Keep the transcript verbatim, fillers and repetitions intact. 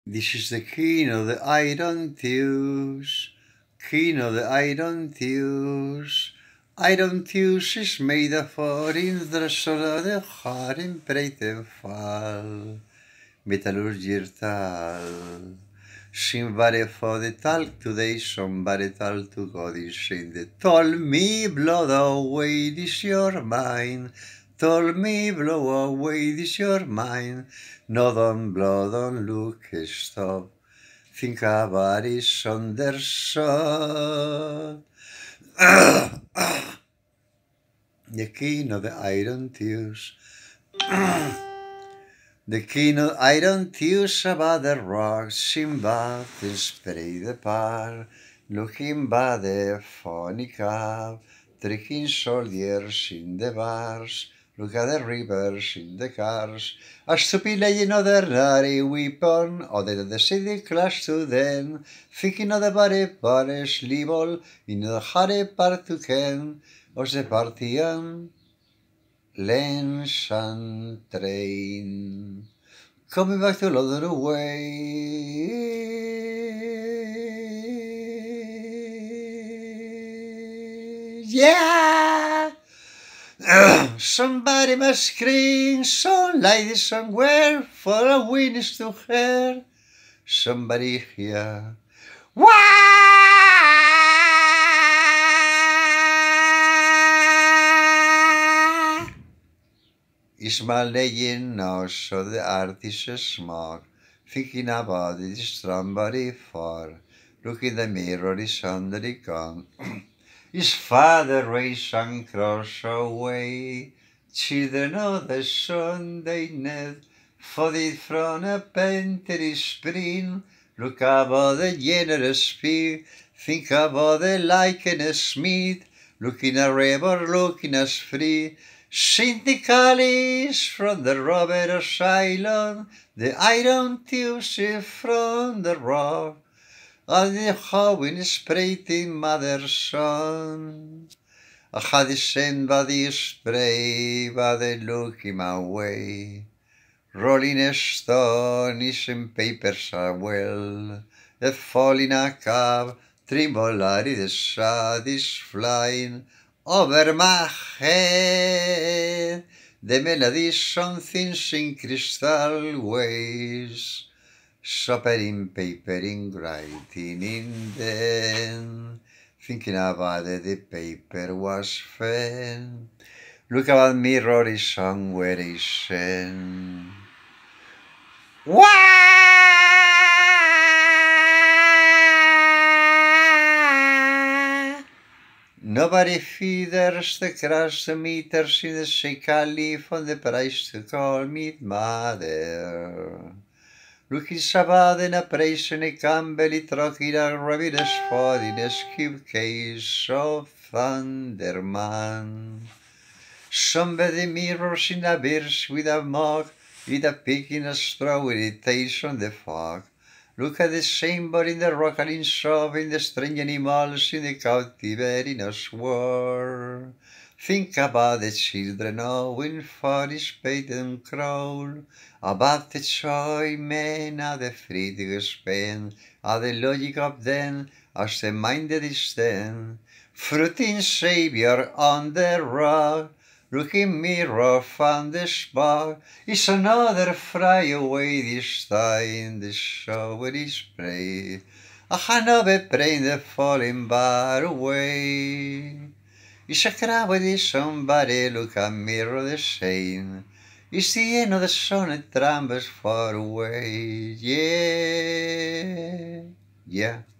This is the king of the Iron Thews, king of the Iron Thews. Iron Thews is made of in the solar de har in breiten fall. Metallurgier tal. Somebody for the talk today, somebody talk to God is in the told me blow away this your mind. Told me blow away this your mind. No don't blow, don't look, stop. Think about it, Sonderson. The king of the Iron Thews. The king of Iron Thews about the rocks, Simba, the spray the par, looking by the funny cab, tricking soldiers in the bars, look at the rivers in the cars, a stupid legend of the rare weapon, other than the city clash to them, thinking of the body bodies level in the hardy part to ken, of the partian. Lens and train, coming back to London away. Yeah! Somebody must scream, some lady somewhere, for a witness to her. Somebody here. Wah! Is my legend now, so the artist is smart, thinking about it, somebody far. Look in the mirror, is under the gun. His father raised and cross away. Children of the Sunday net, foddy from a pentery spring. Look about the generous speed, think about the likeness smith. Looking a river, looking as free. Syndicalis from the Robert Asylum, the Iron Thews from the rock, and the Howin spreading mother's son. I had sent by the spray, but they look him away. Rolling a stone is in papers are well, the falling a cab, tremble the sad is flying over my head. The melody is something in crystal waves, sopping paper in writing in them. Thinking about it, the paper was fed. Look about mirror is somewhere is sent. Wah! Nobody feeders the crash meters in the shake leaf on the price to call me mother. Looking sabad in a praise in a Campbell trucking a rabbit's fod in a skip case of Thunderman. Somebody mirrors in a verse with a mug, with a pick in a straw with it taste on the fog. Look at the same bird in the rockling shop, in the strange animals in the captivating us war. Think about the children owing for his patent crowl, about the joy men of the freedom spend, of the logic of them as the minded is then. Fruiting Saviour on the rock, looking mirror from the spark, is another fry away this time, the shower is spray. A Hanover brain the falling bar away. Is a crowd with somebody look a mirror the same. Is the end of the sun it trembles far away. Yeah, yeah.